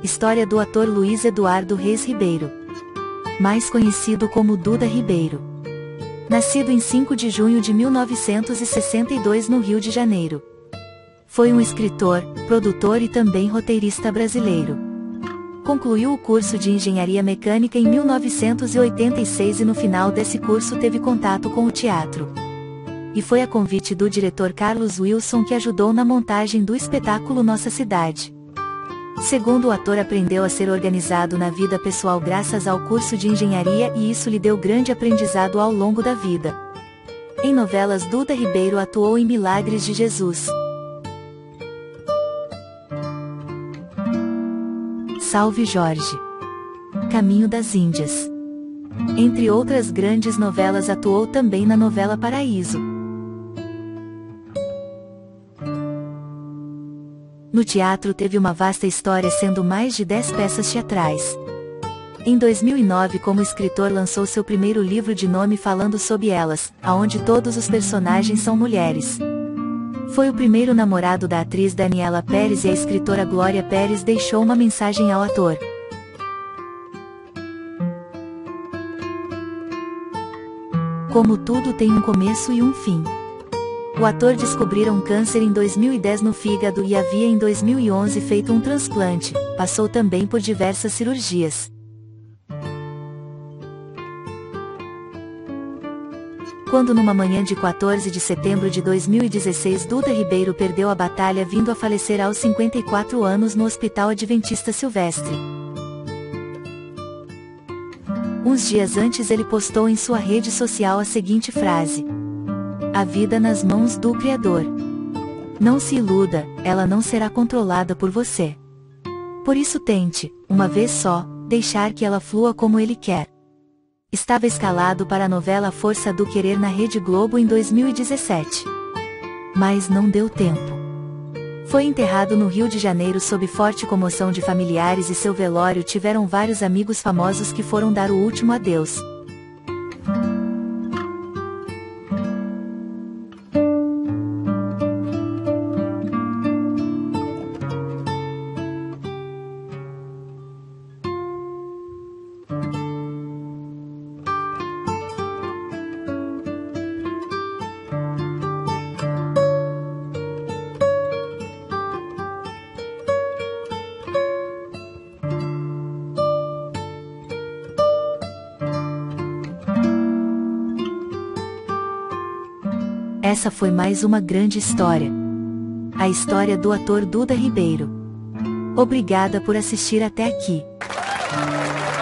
História do ator Luiz Eduardo Reis Ribeiro, mais conhecido como Duda Ribeiro. Nascido em 5 de junho de 1962 no Rio de Janeiro. Foi um escritor, produtor e também roteirista brasileiro. Concluiu o curso de Engenharia Mecânica em 1986 e no final desse curso teve contato com o teatro. E foi a convite do diretor Carlos Wilson que ajudou na montagem do espetáculo Nossa Cidade. Segundo o ator, aprendeu a ser organizado na vida pessoal graças ao curso de engenharia e isso lhe deu grande aprendizado ao longo da vida. Em novelas, Duda Ribeiro atuou em Milagres de Jesus, Salve Jorge, Caminho das Índias. Entre outras grandes novelas, atuou também na novela Paraíso. No teatro teve uma vasta história, sendo mais de 10 peças teatrais. Em 2009, como escritor, lançou seu primeiro livro de nome Falando Sob Elas, aonde todos os personagens são mulheres. Foi o primeiro namorado da atriz Daniela Pérez e a escritora Glória Pérez deixou uma mensagem ao ator. Como tudo tem um começo e um fim. O ator descobriu um câncer em 2010 no fígado e havia em 2011 feito um transplante, passou também por diversas cirurgias. Quando numa manhã de 14 de setembro de 2016 Duda Ribeiro perdeu a batalha, vindo a falecer aos 54 anos no Hospital Adventista Silvestre. Uns dias antes ele postou em sua rede social a seguinte frase: a vida nas mãos do Criador. Não se iluda, ela não será controlada por você. Por isso tente, uma vez só, deixar que ela flua como ele quer. Estava escalado para a novela Força do Querer na Rede Globo em 2017. Mas não deu tempo. Foi enterrado no Rio de Janeiro sob forte comoção de familiares e seu velório tiveram vários amigos famosos que foram dar o último adeus. Essa foi mais uma grande história. A história do ator Duda Ribeiro. Obrigada por assistir até aqui.